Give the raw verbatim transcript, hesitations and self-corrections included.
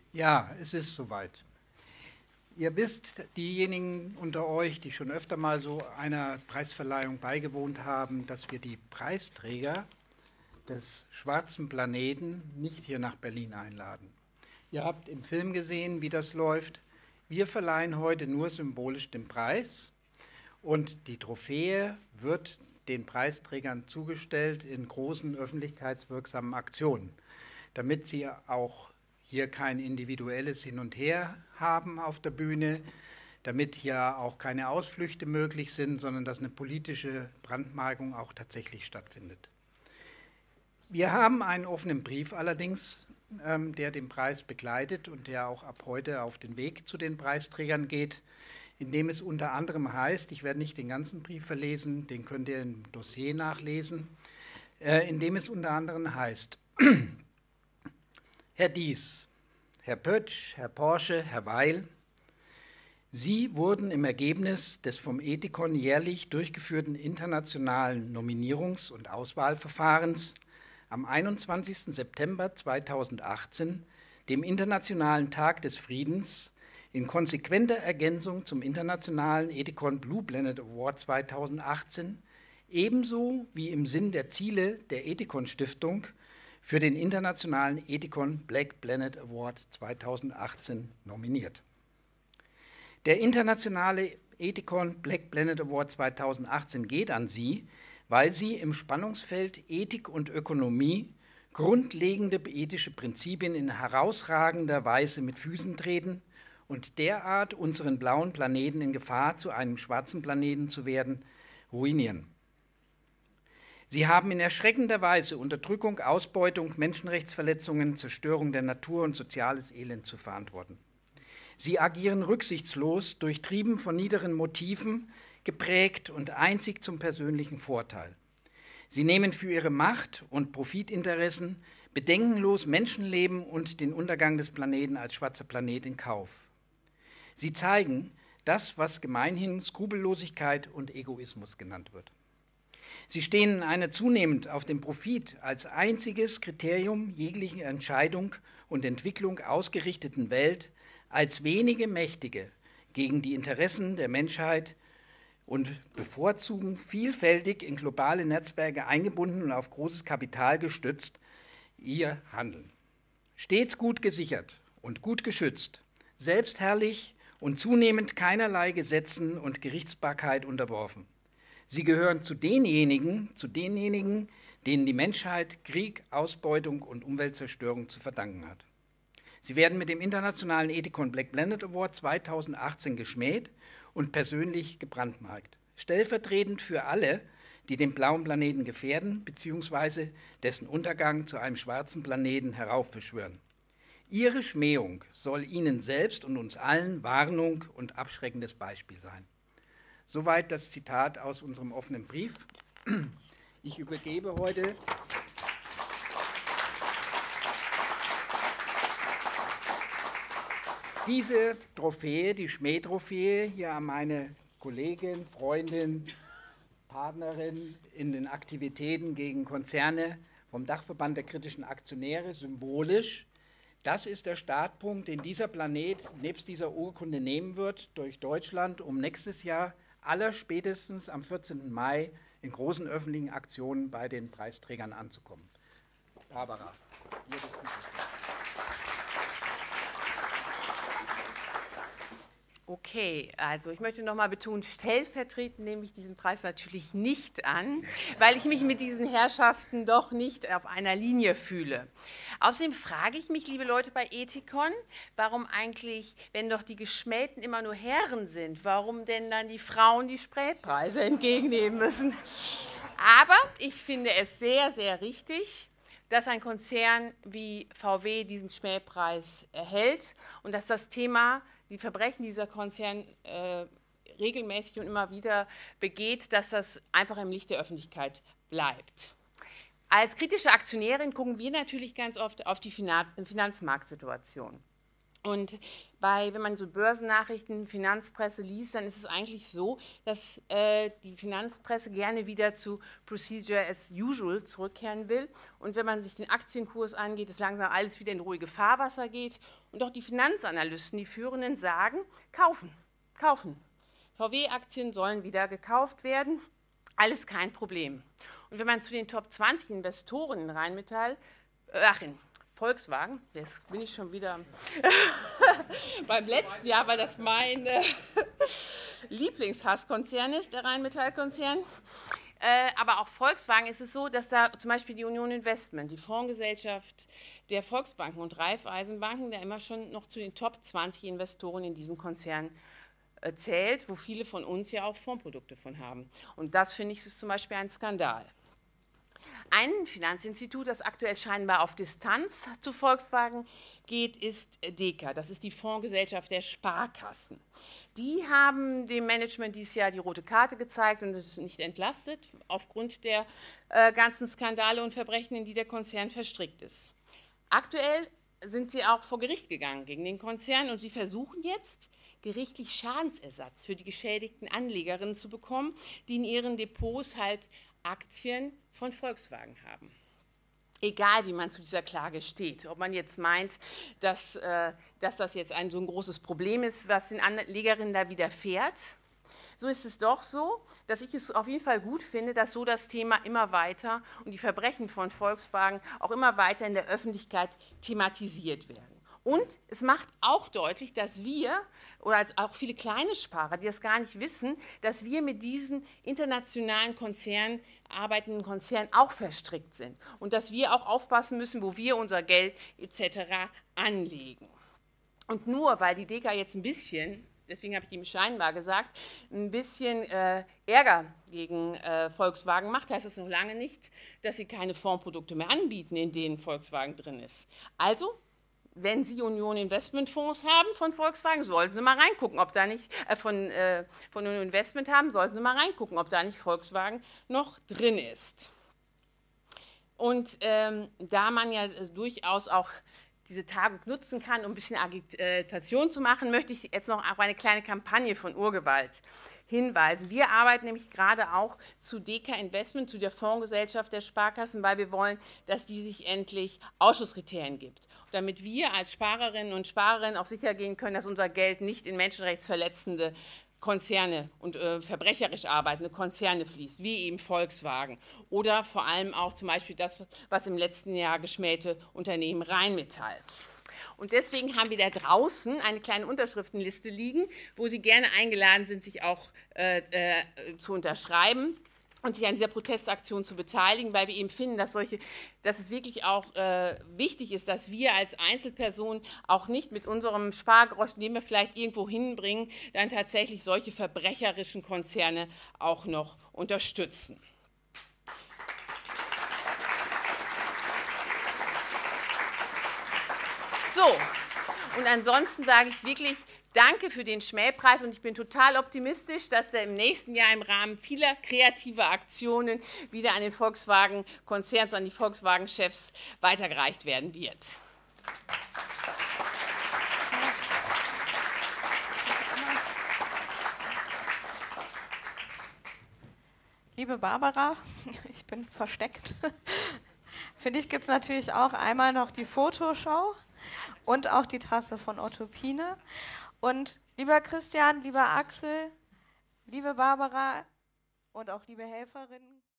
Ja, es ist soweit. Ihr wisst, diejenigen unter euch, die schon öfter mal so einer Preisverleihung beigewohnt haben, dass wir die Preisträger des Schwarzen Planeten nicht hier nach Berlin einladen. Ihr habt im Film gesehen, wie das läuft. Wir verleihen heute nur symbolisch den Preis und die Trophäe wird den Preisträgern zugestellt in großen öffentlichkeitswirksamen Aktionen, damit sie auch hier kein individuelles Hin und Her haben auf der Bühne, damit hier auch keine Ausflüchte möglich sind, sondern dass eine politische Brandmarkung auch tatsächlich stattfindet. Wir haben einen offenen Brief allerdings, ähm, der den Preis begleitet und der auch ab heute auf den Weg zu den Preisträgern geht, in dem es unter anderem heißt, ich werde nicht den ganzen Brief verlesen, den könnt ihr im Dossier nachlesen, äh, in dem es unter anderem heißt, Herr Dies, Herr Pötsch, Herr Porsche, Herr Weil, Sie wurden im Ergebnis des vom Ethikon jährlich durchgeführten internationalen Nominierungs- und Auswahlverfahrens am einundzwanzigsten September zweitausendachtzehn, dem Internationalen Tag des Friedens, in konsequenter Ergänzung zum Internationalen Ethikon Blue Planet Award zweitausendachtzehn, ebenso wie im Sinn der Ziele der Ethikon Stiftung für den Internationalen Ethikon Black Planet Award zweitausendachtzehn nominiert. Der Internationale Ethikon Black Planet Award zweitausendachtzehn geht an Sie, weil Sie im Spannungsfeld Ethik und Ökonomie grundlegende ethische Prinzipien in herausragender Weise mit Füßen treten und derart unseren blauen Planeten in Gefahr, zu einem schwarzen Planeten zu werden, ruinieren. Sie haben in erschreckender Weise Unterdrückung, Ausbeutung, Menschenrechtsverletzungen, Zerstörung der Natur und soziales Elend zu verantworten. Sie agieren rücksichtslos, durchtrieben von niederen Motiven, geprägt und einzig zum persönlichen Vorteil. Sie nehmen für ihre Macht- und Profitinteressen bedenkenlos Menschenleben und den Untergang des Planeten als schwarzer Planet in Kauf. Sie zeigen das, was gemeinhin Skrupellosigkeit und Egoismus genannt wird. Sie stehen in einer zunehmend auf den Profit als einziges Kriterium jeglicher Entscheidung und Entwicklung ausgerichteten Welt als wenige Mächtige gegen die Interessen der Menschheit und bevorzugen vielfältig in globale Netzwerke eingebunden und auf großes Kapital gestützt ihr Handeln. Stets gut gesichert und gut geschützt, selbstherrlich und zunehmend keinerlei Gesetzen und Gerichtsbarkeit unterworfen. Sie gehören zu denjenigen, zu denjenigen, denen die Menschheit Krieg, Ausbeutung und Umweltzerstörung zu verdanken hat. Sie werden mit dem Internationalen Ethikon Black Planet Award zweitausendachtzehn geschmäht und persönlich gebrandmarkt, stellvertretend für alle, die den blauen Planeten gefährden bzw. dessen Untergang zu einem schwarzen Planeten heraufbeschwören. Ihre Schmähung soll Ihnen selbst und uns allen Warnung und abschreckendes Beispiel sein. Soweit das Zitat aus unserem offenen Brief. Ich übergebe heute diese Trophäe, die Schmähtrophäe, hier an meine Kollegin, Freundin, Partnerin in den Aktivitäten gegen Konzerne vom Dachverband der kritischen Aktionäre, symbolisch. Das ist der Startpunkt, den dieser Planet nebst dieser Urkunde nehmen wird durch Deutschland, um nächstes Jahr allerspätestens am vierzehnten Mai in großen öffentlichen Aktionen bei den Preisträgern anzukommen. Barbara, hier bist du. Okay, also ich möchte noch mal betonen, stellvertretend nehme ich diesen Preis natürlich nicht an, weil ich mich mit diesen Herrschaften doch nicht auf einer Linie fühle. Außerdem frage ich mich, liebe Leute bei Ethikon, warum eigentlich, wenn doch die Geschmähten immer nur Herren sind, warum denn dann die Frauen die Spätpreise entgegennehmen müssen? Aber ich finde es sehr, sehr richtig, dass ein Konzern wie V W diesen Schmähpreis erhält und dass das Thema, die Verbrechen dieser Konzern äh, regelmäßig und immer wieder begeht, dass das einfach im Licht der Öffentlichkeit bleibt. Als kritische Aktionärin gucken wir natürlich ganz oft auf die Finanz- Finanzmarktsituation. Und bei, wenn man so Börsennachrichten, Finanzpresse liest, dann ist es eigentlich so, dass äh, die Finanzpresse gerne wieder zu Procedure as usual zurückkehren will. Und wenn man sich den Aktienkurs angeht, es langsam alles wieder in ruhige Fahrwasser geht. Und auch die Finanzanalysten, die Führenden, sagen, kaufen, kaufen. V W-Aktien sollen wieder gekauft werden, alles kein Problem. Und wenn man zu den Top zwanzig Investoren in Rheinmetall, äh, ach in Volkswagen, jetzt bin ich schon wieder beim letzten Jahr, weil das mein äh, Lieblingshasskonzern ist, der Rheinmetall-Konzern. Äh, aber auch Volkswagen ist es so, dass da zum Beispiel die Union Investment, die Fondsgesellschaft der Volksbanken und Raiffeisenbanken, der immer schon noch zu den Top zwanzig Investoren in diesem Konzern äh, zählt, wo viele von uns ja auch Fondsprodukte von haben. Und das, finde ich, ist zum Beispiel ein Skandal. Ein Finanzinstitut, das aktuell scheinbar auf Distanz zu Volkswagen geht, ist Deka. Das ist die Fondsgesellschaft der Sparkassen. Die haben dem Management dieses Jahr die rote Karte gezeigt und es ist nicht entlastet, aufgrund der äh, ganzen Skandale und Verbrechen, in die der Konzern verstrickt ist. Aktuell sind sie auch vor Gericht gegangen gegen den Konzern und sie versuchen jetzt, gerichtlich Schadensersatz für die geschädigten Anlegerinnen zu bekommen, die in ihren Depots halt Aktien von Volkswagen haben. Egal, wie man zu dieser Klage steht, ob man jetzt meint, dass, äh, dass das jetzt ein so ein großes Problem ist, was den Anlegerinnen da widerfährt, so ist es doch so, dass ich es auf jeden Fall gut finde, dass so das Thema immer weiter und die Verbrechen von Volkswagen auch immer weiter in der Öffentlichkeit thematisiert werden. Und es macht auch deutlich, dass wir, oder auch viele kleine Sparer, die das gar nicht wissen, dass wir mit diesen internationalen Konzernen, arbeitenden Konzernen auch verstrickt sind und dass wir auch aufpassen müssen, wo wir unser Geld et cetera anlegen. Und nur weil die Deka jetzt ein bisschen, deswegen habe ich ihm scheinbar gesagt, ein bisschen äh, Ärger gegen äh, Volkswagen macht, heißt das noch lange nicht, dass sie keine Fondsprodukte mehr anbieten, in denen Volkswagen drin ist. Also, wenn Sie Union Investmentfonds haben von Volkswagen, sollten Sie mal reingucken, ob da nicht, äh, von, äh, von Union Investment haben, sollten Sie mal reingucken, ob da nicht Volkswagen noch drin ist. Und ähm, da man ja äh, durchaus auch diese Tagung nutzen kann, um ein bisschen Agitation zu machen, möchte ich jetzt noch auf eine kleine Kampagne von Urgewalt hinweisen. Wir arbeiten nämlich gerade auch zu Deka Investment, zu der Fondsgesellschaft der Sparkassen, weil wir wollen, dass die sich endlich Ausschusskriterien gibt. Und damit wir als Sparerinnen und Sparer auch sicher gehen können, dass unser Geld nicht in menschenrechtsverletzende Konzerne und äh, verbrecherisch arbeitende Konzerne fließt, wie eben Volkswagen oder vor allem auch zum Beispiel das, was im letzten Jahr geschmähte Unternehmen Rheinmetall. Und deswegen haben wir da draußen eine kleine Unterschriftenliste liegen, wo Sie gerne eingeladen sind, sich auch äh, äh, zu unterschreiben und sich an dieser Protestaktion zu beteiligen, weil wir eben finden, dass, solche, dass es wirklich auch äh, wichtig ist, dass wir als Einzelpersonen auch nicht mit unserem Spargroschen, den wir vielleicht irgendwo hinbringen, dann tatsächlich solche verbrecherischen Konzerne auch noch unterstützen. So, und ansonsten sage ich wirklich danke für den Schmähpreis und ich bin total optimistisch, dass er im nächsten Jahr im Rahmen vieler kreativer Aktionen wieder an den Volkswagen-Konzern, an die Volkswagen-Chefs weitergereicht werden wird. Liebe Barbara, ich bin versteckt. Für dich gibt es natürlich auch einmal noch die Fotoshow und auch die Tasse von Otto Piene. Und lieber Christian, lieber Axel, liebe Barbara und auch liebe Helferinnen,